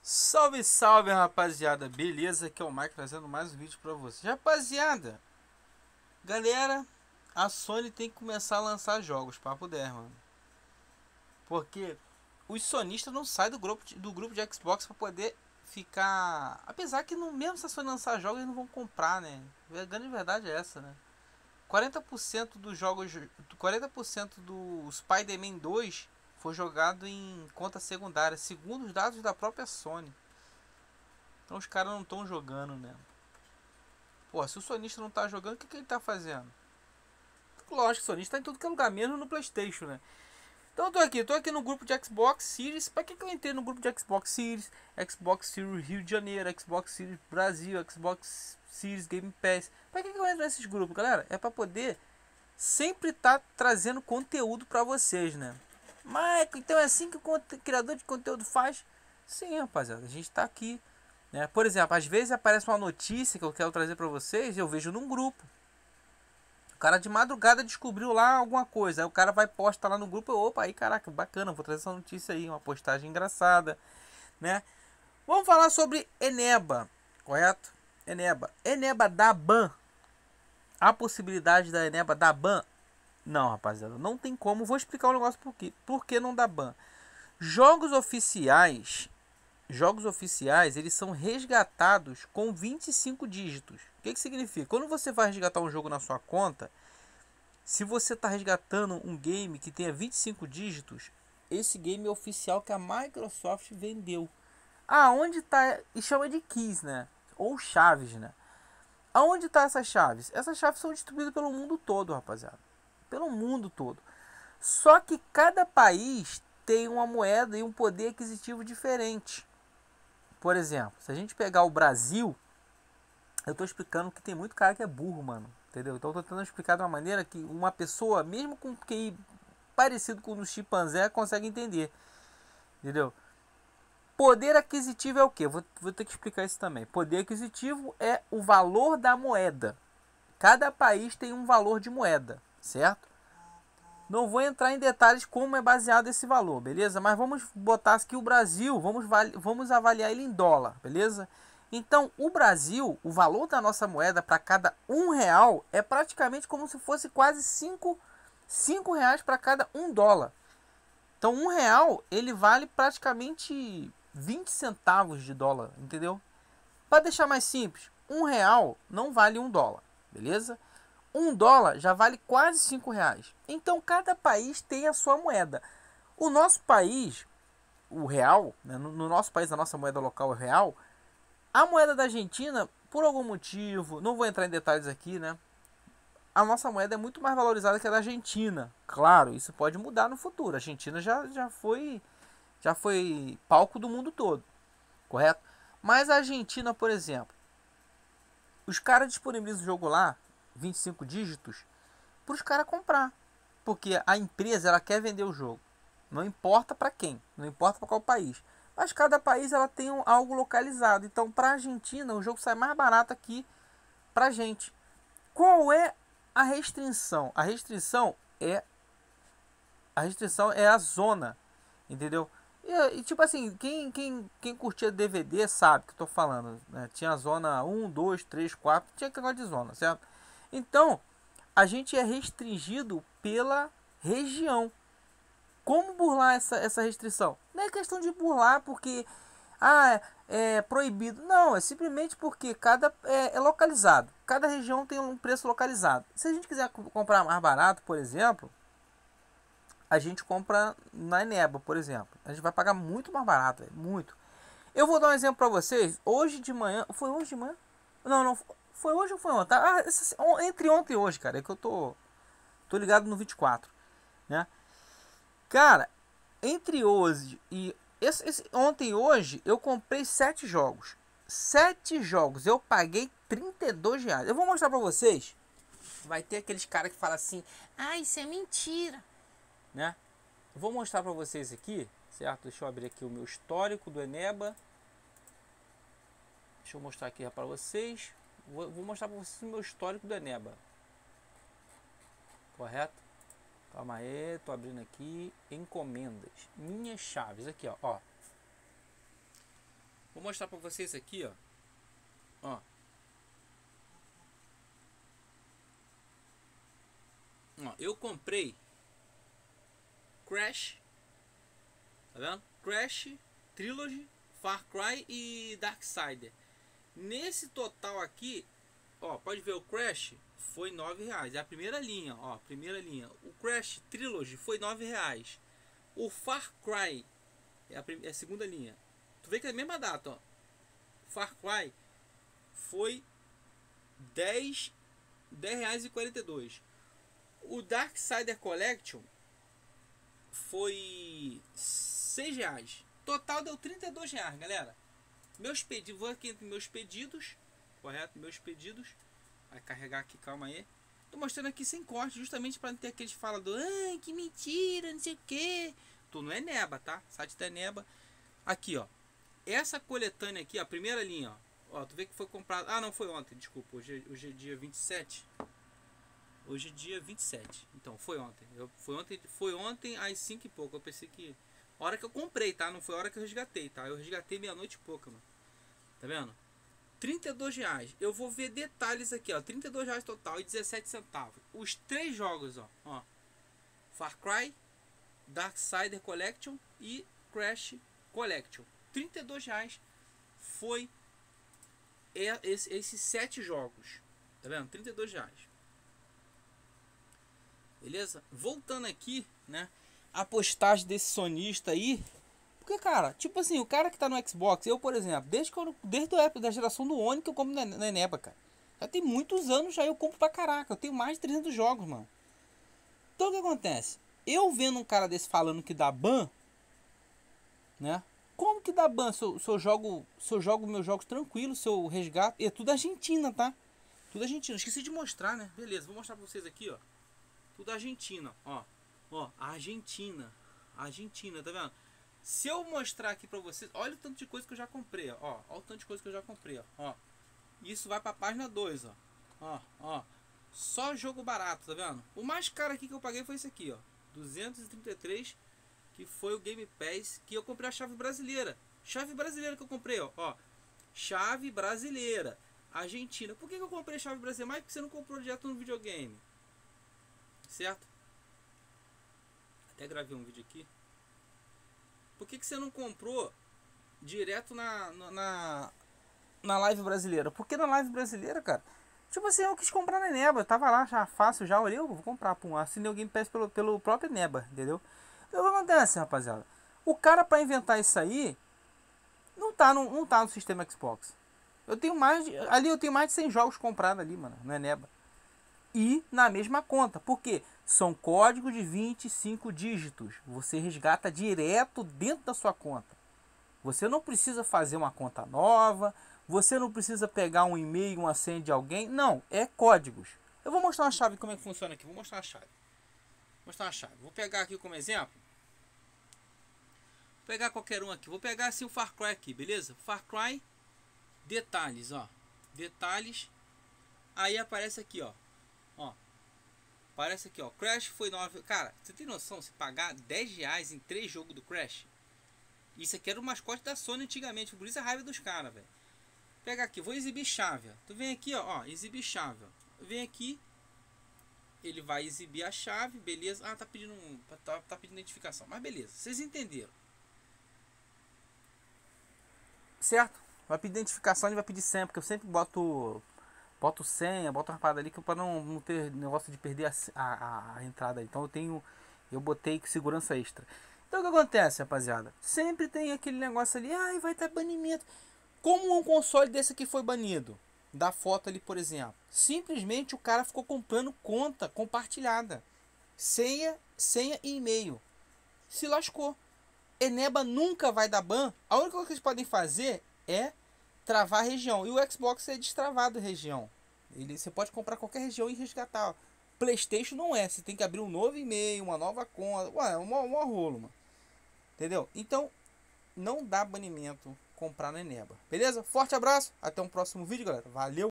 Salve, salve, rapaziada, beleza? Aqui é o Mike trazendo mais um vídeo pra vocês. Rapaziada, galera, a Sony tem que começar a lançar jogos, papo 10, mano. Porque os sonistas não saem do grupo de Xbox pra poder ficar... Apesar que mesmo se a Sony lançar jogos, eles não vão comprar, né? A grande verdade é essa, né? 40% dos jogos, 40% do Spider-Man 2 foi jogado em conta secundária, segundo os dados da própria Sony. Então os caras não estão jogando, né? Pô, se o sonista não tá jogando, o que ele tá fazendo? Lógico, o sonista tá em tudo que é lugar, menos no PlayStation, né? Então eu tô aqui no grupo de Xbox Series. Pra que eu entrei no grupo de Xbox Series? Xbox Series Rio de Janeiro, Xbox Series Brasil, Xbox Series Game Pass. Pra que eu entro nesses grupos, galera? É pra poder sempre tá trazendo conteúdo pra vocês, né? Michael, então é assim que o criador de conteúdo faz? Sim, rapaziada, a gente tá aqui, né? Por exemplo, às vezes aparece uma notícia que eu quero trazer pra vocês, eu vejo num grupo. O cara de madrugada descobriu lá alguma coisa, aí o cara vai postar lá no grupo, opa, aí caraca, bacana, vou trazer essa notícia aí, uma postagem engraçada, né? Vamos falar sobre Eneba, correto? Eneba da ban. A possibilidade da Eneba da ban? Não, rapaziada, não tem como. Vou explicar o negócio por quê. Por que não dá ban? Jogos oficiais, eles são resgatados com 25 dígitos. O que significa? Quando você vai resgatar um jogo na sua conta, se você está resgatando um game que tenha 25 dígitos, esse game é oficial que a Microsoft vendeu. Aonde está? E chama de keys, né? Ou chaves, né? Aonde está essas chaves? Essas chaves são distribuídas pelo mundo todo, rapaziada. Pelo mundo todo. Só que cada país tem uma moeda e um poder aquisitivo diferente. Por exemplo, se a gente pegar o Brasil, eu tô explicando que tem muito cara que é burro, mano. Entendeu? Então eu tô tentando explicar de uma maneira que uma pessoa, mesmo com QI parecido com o do chimpanzé, consegue entender. Entendeu? Poder aquisitivo é o que? Vou ter que explicar isso também. Poder aquisitivo é o valor da moeda. Cada país tem um valor de moeda, certo? Não vou entrar em detalhes como é baseado esse valor, beleza? Mas vamos botar aqui o Brasil, vamos avaliar ele em dólar, beleza? Então, o Brasil, o valor da nossa moeda para cada R$ 1 é praticamente como se fosse quase 5 reais para cada $1. Então, R$ 1 ele vale praticamente 20 centavos de dólar, entendeu? Para deixar mais simples, R$ 1 não vale $1, beleza? $1 já vale quase 5 reais. Então cada país tem a sua moeda. O nosso país, o real, né, no nosso país a nossa moeda local é o real. A moeda da Argentina, por algum motivo, não vou entrar em detalhes aqui, né? A nossa moeda é muito mais valorizada que a da Argentina. Claro, isso pode mudar no futuro. A Argentina já foi palco do mundo todo, correto? Mas a Argentina, por exemplo, os caras disponibilizam o jogo lá, 25 dígitos, para os caras comprar. Porque a empresa ela quer vender o jogo. Não importa para quem, não importa para qual país. Mas cada país ela tem algo localizado. Então, para a Argentina, o jogo sai mais barato aqui para a gente. Qual é a restrição? A restrição é a zona, entendeu? E tipo assim, quem curtia DVD sabe que eu tô falando, né? Tinha a zona 1, 2, 3, 4, tinha que negócio de zona, certo? Então, a gente é restringido pela região. Como burlar essa restrição? Não é questão de burlar porque é proibido. Não, é simplesmente porque cada é localizado. Cada região tem um preço localizado. Se a gente quiser comprar mais barato, por exemplo, a gente compra na Eneba, por exemplo. A gente vai pagar muito mais barato, muito. Eu vou dar um exemplo para vocês. Hoje de manhã, foi hoje de manhã? Não, foi hoje ou foi ontem? Entre ontem e hoje, cara, é que eu tô ligado no 24, né? Cara, entre hoje e ontem e hoje eu comprei 7 jogos. 7 jogos, eu paguei R$ 32. Eu vou mostrar pra vocês. Vai ter aqueles caras que falam assim: "Ah, isso é mentira", né? Eu vou mostrar pra vocês aqui, certo? Deixa eu abrir aqui o meu histórico do Eneba. Deixa eu mostrar aqui pra vocês. Vou mostrar pra vocês o meu histórico do Eneba. Correto? Calma aí, tô abrindo aqui. Encomendas. Minhas chaves. Aqui, ó. mostrar pra vocês aqui, ó. Ó. Ó, eu comprei Crash, tá vendo? Crash, Trilogy, Far Cry e Darksider. Nesse total aqui, ó, pode ver, o Crash foi R$9. É a primeira linha, ó, primeira linha. O Crash Trilogy foi R$9. O Far Cry é a segunda linha. Tu vê que é a mesma data, ó. Far Cry foi R$10,42. O Darksider Collection foi R$6. Total deu R$32, galera. Meus pedidos, vou aqui entre meus pedidos, correto? Meus pedidos. Vai carregar aqui, calma aí. Tô mostrando aqui sem corte, justamente para não ter aqueles faladores, ai, que mentira, não sei o que. Tu não é Neba, tá? Site da Neba. Aqui, ó. Essa coletânea aqui, a primeira linha, ó. Tu vê que foi comprado. Ah, não, foi ontem, desculpa. Hoje é dia 27. Hoje é dia 27. Então, foi ontem. Foi ontem às 5 e pouco. Eu pensei que... A hora que eu comprei, tá? Não foi a hora que eu resgatei, tá? Eu resgatei meia-noite e pouca, mano. Tá vendo? R$32. Eu vou ver detalhes aqui, ó. R$32 total e 17 centavos. Os 3 jogos, ó. Far Cry, Darksider Collection e Crash Collection. R$32 foi esses 7 jogos. Tá vendo? R$32. Beleza? Voltando aqui, né? A postagem desse sonista aí. Porque, cara, tipo assim, o cara que tá no Xbox, eu, por exemplo, desde a época da geração do Oni que eu compro na Neba, cara. Já tem muitos anos já eu compro pra caraca. Eu tenho mais de 300 jogos, mano. Então o que acontece? Eu vendo um cara desse falando que dá ban, né? Como que dá ban se eu jogo meus jogos tranquilos, se eu resgato? É tudo Argentina, tá? Tudo Argentina. Esqueci de mostrar, né? Beleza, vou mostrar pra vocês aqui, ó. Tudo Argentina, ó. Ó, Argentina. Argentina, tá vendo? Se eu mostrar aqui pra vocês, olha o tanto de coisa que eu já comprei, ó. Olha o tanto de coisa que eu já comprei, ó. Isso vai pra página 2, ó. Ó. Só jogo barato, tá vendo? O mais caro aqui que eu paguei foi esse aqui, ó. 233, que foi o Game Pass, que eu comprei a chave brasileira. Chave brasileira que eu comprei, ó. Chave brasileira. Argentina. Por que eu comprei chave brasileira? Mais porque você não comprou direto no videogame. Certo? Até gravei um vídeo aqui. Por que você não comprou direto na live brasileira? Porque na live brasileira, cara, tipo assim, eu quis comprar na Neba. Eu tava lá, já fácil, já olhei, eu vou comprar, pum. Assinei o Game Pass pelo próprio Neba, entendeu? Então o que acontece, rapaziada? O cara pra inventar isso aí não tá no sistema Xbox. Eu tenho mais de 100 jogos comprados ali, mano, na Neba. E na mesma conta. Por quê? São códigos de 25 dígitos. Você resgata direto dentro da sua conta. Você não precisa fazer uma conta nova. Você não precisa pegar um e-mail, uma senha de alguém. Não, é códigos. Eu vou mostrar uma chave como é que funciona aqui. Vou mostrar uma chave. Vou pegar aqui como exemplo. Vou pegar qualquer um aqui. Vou pegar assim o Far Cry aqui, beleza? Far Cry, detalhes, ó. Detalhes. Aí aparece aqui, ó. Aparece aqui, ó. Crash foi 9. Cara, você tem noção? Se pagar R$10 em 3 jogos do Crash. Isso aqui era o mascote da Sony antigamente. Por isso a raiva dos caras, velho. Pega aqui, vou exibir chave. Tu vem aqui, ó. Exibir chave. Vem aqui. Ele vai exibir a chave, beleza. Ah, tá pedindo identificação. Mas beleza, vocês entenderam. Certo? Vai pedir identificação, ele vai pedir senha, porque eu sempre boto senha, boto uma parada ali que para não ter negócio de perder a entrada. Então eu botei segurança extra. Então o que acontece, rapaziada? Sempre tem aquele negócio ali, ai, vai ter banimento. Como um console desse aqui foi banido? Da foto ali, por exemplo. Simplesmente o cara ficou comprando conta compartilhada. Senha e e-mail. Se lascou. Eneba nunca vai dar ban. A única coisa que eles podem fazer é travar a região. E o Xbox é destravado a região. Você pode comprar qualquer região e resgatar. PlayStation não é. Você tem que abrir um novo e-mail, uma nova conta. Ué, é um rolo, mano. Entendeu? Então, não dá banimento comprar na Eneba. Beleza? Forte abraço. Até um próximo vídeo, galera. Valeu!